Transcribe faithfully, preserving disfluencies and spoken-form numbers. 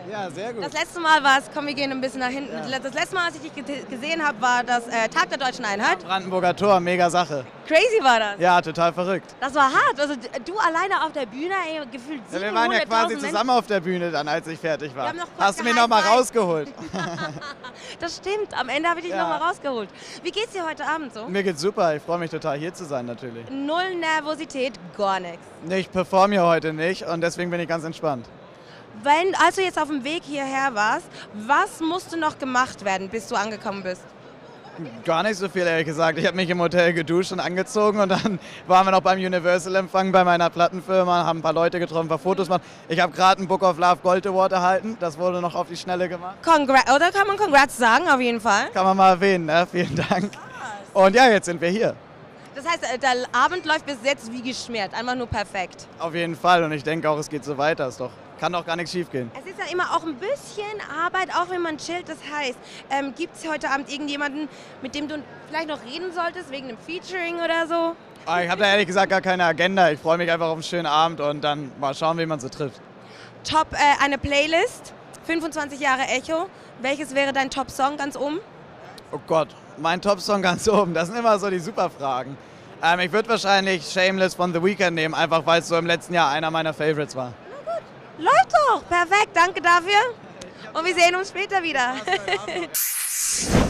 Ja, sehr gut. Das letzte Mal war es, komm, wir gehen ein bisschen nach hinten. Ja. Das letzte Mal, als ich dich gesehen habe, war das äh, Tag der Deutschen Einheit. Brandenburger Tor, mega Sache. Crazy war das. Ja, total verrückt. Das war hart. Also du alleine auf der Bühne, ey, gefühlt Ja, wir waren ja quasi Menschen. zusammen auf der Bühne dann, als ich fertig war. Wir haben noch kurz Hast du mich noch mal gehighfived. rausgeholt? Das stimmt. Am Ende habe ich dich Ja. noch mal rausgeholt. Wie geht's dir heute Abend so? Mir geht's super, ich freue mich total hier zu sein natürlich. Null Nervosität, gar nichts. Ich performe hier heute nicht und deswegen bin ich ganz entspannt. Wenn, als du jetzt auf dem Weg hierher warst, was musste noch gemacht werden, bis du angekommen bist? Gar nicht so viel, ehrlich gesagt. Ich habe mich im Hotel geduscht und angezogen und dann waren wir noch beim Universal-Empfang bei meiner Plattenfirma, haben ein paar Leute getroffen, ein paar Fotos gemacht. Ich habe gerade einen Book of Love Gold Award erhalten, das wurde noch auf die Schnelle gemacht. Congra oder kann man Congrats sagen, auf jeden Fall? Kann man mal erwähnen, ne? Vielen Dank. Und ja, jetzt sind wir hier. Das heißt, der Abend läuft bis jetzt wie geschmiert, einfach nur perfekt. Auf jeden Fall und ich denke auch, es geht so weiter. Es doch, kann doch gar nichts schief gehen. Es ist ja immer auch ein bisschen Arbeit, auch wenn man chillt. Das heißt, ähm, gibt es heute Abend irgendjemanden, mit dem du vielleicht noch reden solltest, wegen einem Featuring oder so? Aber ich habe da ehrlich gesagt gar keine Agenda. Ich freue mich einfach auf einen schönen Abend und dann mal schauen, wie man so trifft. Top, äh, eine Playlist, fünfundzwanzig Jahre Echo. Welches wäre dein Top-Song ganz oben? Oh Gott, mein Top-Song ganz oben. Das sind immer so die Superfragen. Ähm, ich würde wahrscheinlich Shameless von The Weeknd nehmen, einfach weil es so im letzten Jahr einer meiner Favorites war. Na gut, läuft doch. Perfekt, danke dafür. Und wir sehen uns später wieder.